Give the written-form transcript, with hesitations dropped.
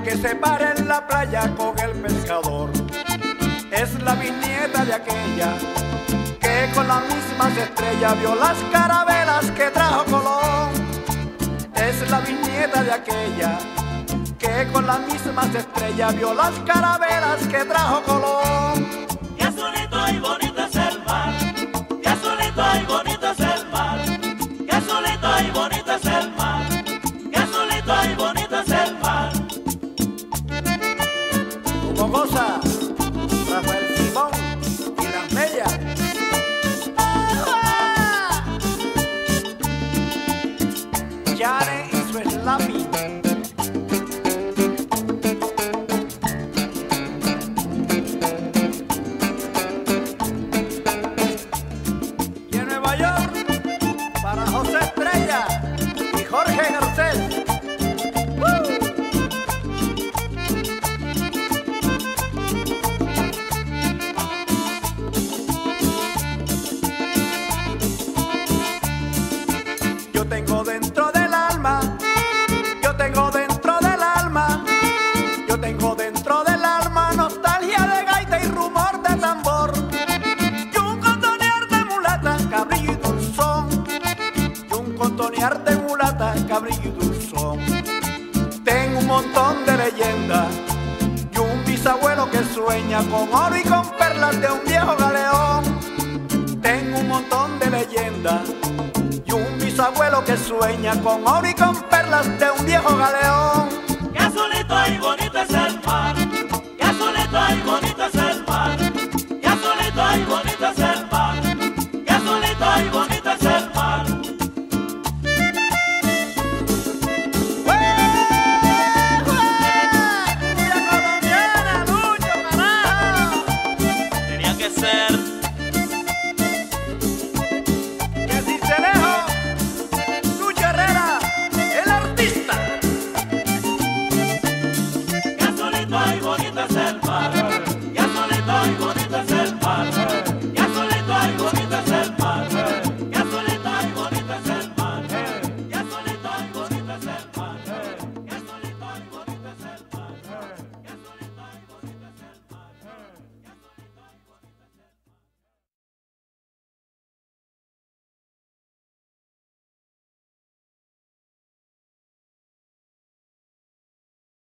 que se para en la playa con el pescador. Es la bisnieta de aquella que con las mismas estrellas vio las carabelas que trajo Colón. Es la bisnieta de aquella que con las mismas estrellas vio las carabelas que trajo Colón. Qué azulito y bonito es el mar, qué azulito y bonito es el mar, qué azulito y bonito es el mar, qué azulito y bonito es el mar. Como goza Rafael Simón y las bellas. Yare y su slapping. Y en Nueva York, para José Estrella y Jorge Garcés. Yo tengo dentro del alma, yo tengo dentro del alma, yo tengo dentro del alma nostalgia de gaita y rumor de tambor. Y un contonear de mulata, cabrillo y dulzón. Y un contonear de mulata, cabrillo y dulzón. Tengo un montón de leyendas y un bisabuelo que sueña con oro y con perlas de un viejo galeón. Tengo un montón de leyendas y un bisabuelo que sueña con oro y con perlas de un viejo galeón. Qué azulito y bonito es el mar,